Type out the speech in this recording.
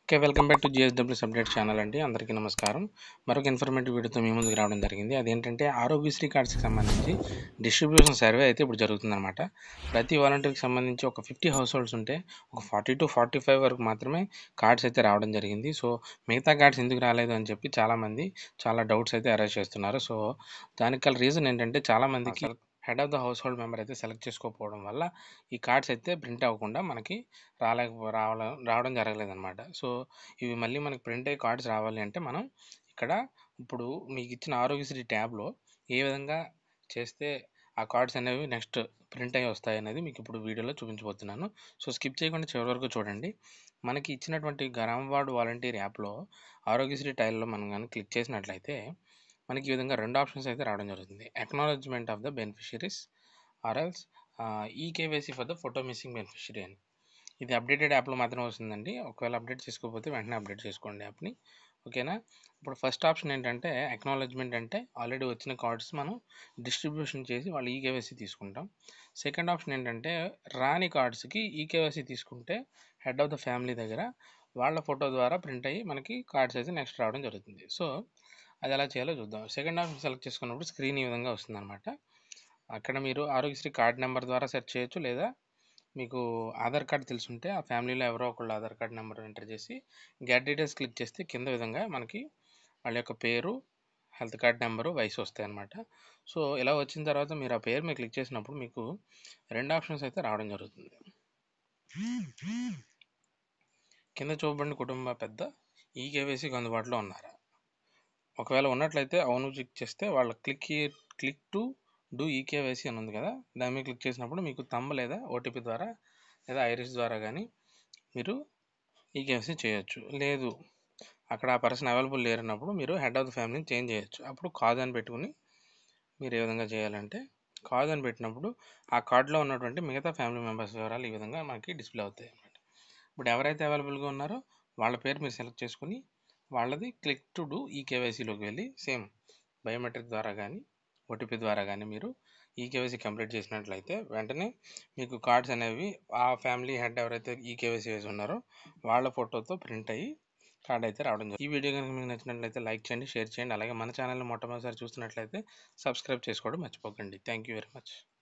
Okay. Welcome back to GSWS update channel అండి. అందరికీ నమస్కారం. మరొక ఇన్ఫర్మేటివ్ వీడియోతో మీ ముందుకు రావడం జరిగింది. అదేంటంటే ఆరోగ్యశ్రీ కార్డ్స్‌కి సంబంధించి డిస్ట్రిబ్యూషన్ సర్వే అయితే ఇప్పుడు జరుగుతుందనమాట. ప్రతి వాలంటీర్‌కి సంబంధించి ఒక 50 హౌస్ హోల్డ్స్ ఉంటే ఒక 40-45 వరకు మాత్రమే కార్డ్స్ అయితే రావడం జరిగింది. సో, మిగతా కార్డ్స్ ఎందుకు రాలేదు అని చెప్పి చాలామంది చాలా డౌట్స్ అయితే అరైజ్ చేస్తున్నారు. సో, దానికి గల రీజన్ ఏంటంటే చాలామందికి head of the household member అయితే సెలెక్ట్ చేసుకోకపోవడం వల్ల ఈ కార్డ్స్ అయితే ప్రింట్ అవ్వకుండా మనకి రావడం జరగలేదన్నమాట. సో, ఇవి మళ్ళీ మనకి ప్రింట్ అయ్యే కార్డ్స్ రావాలి అంటే మనం ఇక్కడ ఇప్పుడు మీకు ఇచ్చిన ఆరోగ్యశ్రీ ట్యాబ్‌లో ఏ విధంగా చేస్తే ఆ కార్డ్స్ అనేవి నెక్స్ట్ ప్రింట్ అయ్యి వస్తాయనేది మీకు ఇప్పుడు వీడియోలో చూపించబోతున్నాను. సో, స్కిప్ చేయకుండా చివరి వరకు చూడండి. మనకి ఇచ్చినటువంటి గ్రామ వార్డ్ వాలంటీర్ యాప్‌లో ఆరోగ్యశ్రీ టైల్‌లో మనం గాని క్లిక్ చేసినట్లయితే మనకి ఈ విధంగా 2 ఆప్షన్స్ అయితే రావడం జరుగుతుంది. Acknowledgement of the beneficiaries or else eKYC for the photo missing beneficiary అని. ఇది అప్డేటెడ్ యాప్‌లో మాత్రమే వస్తుందండి. ఒకవేళ అప్డేట్ చేసుకోకపోతే వెంటనే అప్డేట్ చేసుకోండి యాప్‌ని. ఓకేనా? ఇప్పుడు ఫస్ట్ ఆప్షన్ ఏంటంటే అక్నాలెడ్జ్‌మెంట్ అంటే ఆల్రెడీ వచ్చిన కార్డ్స్ మనం డిస్ట్రిబ్యూషన్ చేసి వాళ్ళు ఈకేవైసీ తీసుకుంటాం. సెకండ్ ఆప్షన్ ఏంటంటే రాని కార్డ్స్‌కి ఈకేవైసీ తీసుకుంటే హెడ్ ఆఫ్ ద ఫ్యామిలీ దగ్గర వాళ్ళ ఫోటో ద్వారా ప్రింట్ అయ్యి మనకి కార్డ్స్ అయితే నెక్స్ట్ రావడం జరుగుతుంది. సో, అది ఎలా చేయాలో చూద్దాం. సెకండ్ ఆప్షన్ సెలెక్ట్ చేసుకున్నప్పుడు స్క్రీన్ ఈ విధంగా వస్తుందన్నమాట. అక్కడ మీరు ఆరోగ్యశ్రీ కార్డ్ నెంబర్ ద్వారా సెర్చ్ చేయొచ్చు, లేదా మీకు ఆధార్ కార్డ్ తెలుసుంటే ఆ ఫ్యామిలీలో ఎవరో ఒకళ్ళు ఆధార్ కార్డ్ నెంబర్ ఎంటర్ చేసి గెట్ డీటెయిల్స్ క్లిక్ చేస్తే కింద విధంగా మనకి వాళ్ళ యొక్క పేరు, హెల్త్ కార్డ్ నెంబరు, వయసు వస్తాయన్నమాట. సో, ఇలా వచ్చిన తర్వాత మీరు ఆ పేరు మీద క్లిక్ చేసినప్పుడు మీకు 2 ఆప్షన్స్ అయితే రావడం జరుగుతుంది. కింద చూపబడిన కుటుంబ పెద్ద ఈకేవైసీకి అందుబాటులో ఉన్నారా? ఒకవేళ ఉన్నట్లయితే అవును క్లిక్ చేస్తే వాళ్ళ క్లిక్ టు డూ ఈకేవైసీ అని ఉంది కదా, దాని మీద క్లిక్ చేసినప్పుడు మీకు థంబ్ లేదా ఓటీపీ ద్వారా లేదా ఐరిస్ ద్వారా కానీ మీరు ఈకేవైసీ చేయొచ్చు. లేదు అక్కడ ఆ పర్సన్ అవైలబుల్ లేరన్నప్పుడు మీరు హెడ్ ఆఫ్ ద ఫ్యామిలీని చేంజ్ చేయొచ్చు. అప్పుడు కాజ్ అని పెట్టుకుని మీరు ఏ విధంగా చేయాలంటే కాజ్ అని పెట్టినప్పుడు ఆ కార్డులో ఉన్నటువంటి మిగతా ఫ్యామిలీ మెంబర్స్ వివరాలు ఈ విధంగా మనకి డిస్ప్లే అవుతాయి అన్నమాట. ఇప్పుడు ఎవరైతే అవైలబుల్గా ఉన్నారో వాళ్ళ పేరు మీరు సెలెక్ట్ చేసుకుని వాళ్ళది క్లిక్ టు డూ ఈకేవైసీలోకి వెళ్ళి సేమ్ బయోమెట్రిక్ ద్వారా కానీ ఓటీపీ ద్వారా కానీ మీరు ఈకేవైసీ కంప్లీట్ చేసినట్లయితే వెంటనే మీకు కార్డ్స్ అనేవి ఆ ఫ్యామిలీ హెడ్ ఎవరైతే ఈకేవైసీ వేసి ఉన్నారో వాళ్ళ ఫోటోతో ప్రింట్ అయ్యి కార్డ్ అయితే రావడం జరుగుతుంది. ఈ వీడియో కనుక మీకు నచ్చినట్లయితే లైక్ చేయండి, షేర్ చేయండి. అలాగే మన ఛానల్ని మొట్టమొదటిసారి చూస్తున్నట్లయితే సబ్స్క్రైబ్ చేసుకోవడం మర్చిపోకండి. Thank you very much.